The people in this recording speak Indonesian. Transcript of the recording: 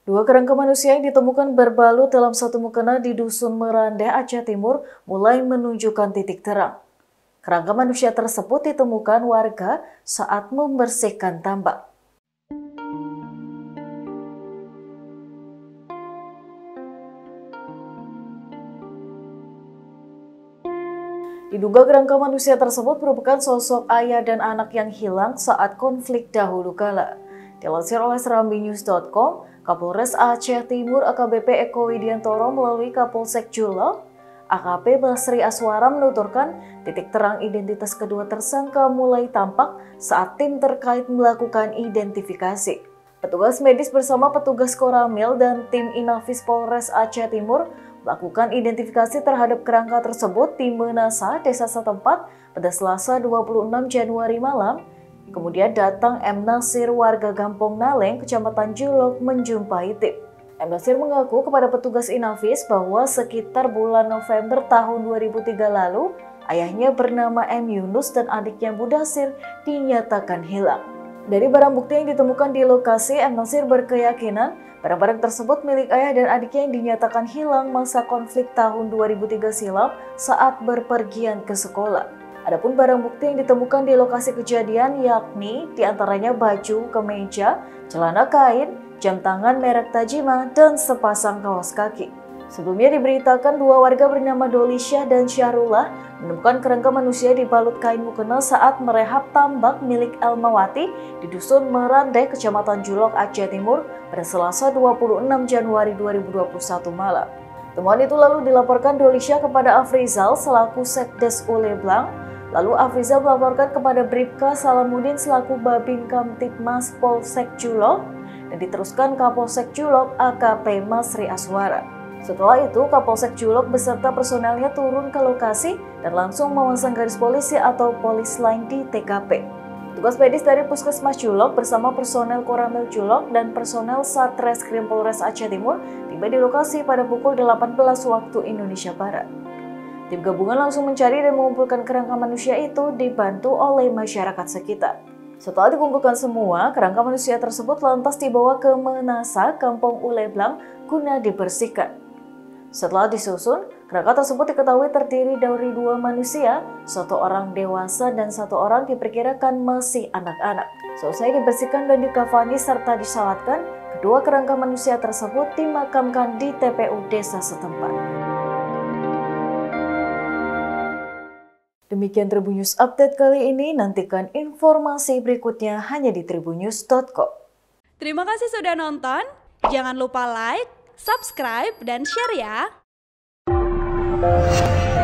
Dua kerangka manusia yang ditemukan berbalut dalam satu mukena di Dusun Merandeh, Aceh Timur mulai menunjukkan titik terang. Kerangka manusia tersebut ditemukan warga saat membersihkan tambak. Diduga kerangka manusia tersebut merupakan sosok ayah dan anak yang hilang saat konflik dahulu kala. Dilansir oleh serambinews.com, Kapolres Aceh Timur AKBP Eko Widiantoro melalui Kapolsek Julok, AKP Basri Aswara menuturkan titik terang identitas kedua tersangka mulai tampak saat tim terkait melakukan identifikasi. Petugas medis bersama petugas Koramil dan tim Inafis Polres Aceh Timur melakukan identifikasi terhadap kerangka tersebut di Menasa, desa setempat pada Selasa 26 Januari malam. Kemudian datang M. Nasir warga Gampong Naleng, Kecamatan Julok menjumpai tim. M. Nasir mengaku kepada petugas Inafis bahwa sekitar bulan November tahun 2003 lalu, ayahnya bernama M. Yunus dan adiknya Mudasir dinyatakan hilang. Dari barang bukti yang ditemukan di lokasi, M. Nasir berkeyakinan barang-barang tersebut milik ayah dan adiknya yang dinyatakan hilang masa konflik tahun 2003 silam saat berpergian ke sekolah. Adapun barang bukti yang ditemukan di lokasi kejadian yakni diantaranya baju, kemeja, celana kain, jam tangan merek Tajima, dan sepasang kaos kaki. Sebelumnya diberitakan dua warga bernama Dolisha dan Syahrullah menemukan kerangka manusia dibalut kain mukena saat merehab tambak milik Elmawati di Dusun Merandeh, Kecamatan Julok, Aceh Timur pada Selasa 26 Januari 2021 malam. Temuan itu lalu dilaporkan Dolisha kepada Afrizal selaku Sekdes Uleblang, lalu Afrizal melaporkan kepada Bribka Salamuddin selaku Babin Kamtibmas Polsek Julok dan diteruskan Kapolsek Julok AKP Basri Aswara. Setelah itu, Kapolsek Julok beserta personelnya turun ke lokasi dan langsung memasang garis polisi atau polis lain di TKP. Tugas medis dari Puskesmas Julok bersama personel Koramil Julok dan personel Satreskrim Polres Aceh Timur tiba di lokasi pada pukul 18 waktu Indonesia Barat. Tim gabungan langsung mencari dan mengumpulkan kerangka manusia itu dibantu oleh masyarakat sekitar. Setelah dikumpulkan semua, kerangka manusia tersebut lantas dibawa ke Menasa, Kampung Uleblang guna dibersihkan. Setelah disusun, kerangka tersebut diketahui terdiri dari dua manusia, satu orang dewasa dan satu orang diperkirakan masih anak-anak. Selesai dibersihkan dan dikafani serta disalatkan, kedua kerangka manusia tersebut dimakamkan di TPU desa setempat. Demikian Tribun News Update kali ini, nantikan informasi berikutnya hanya di tribunnews.com. Terima kasih sudah nonton, jangan lupa like, subscribe, dan share ya!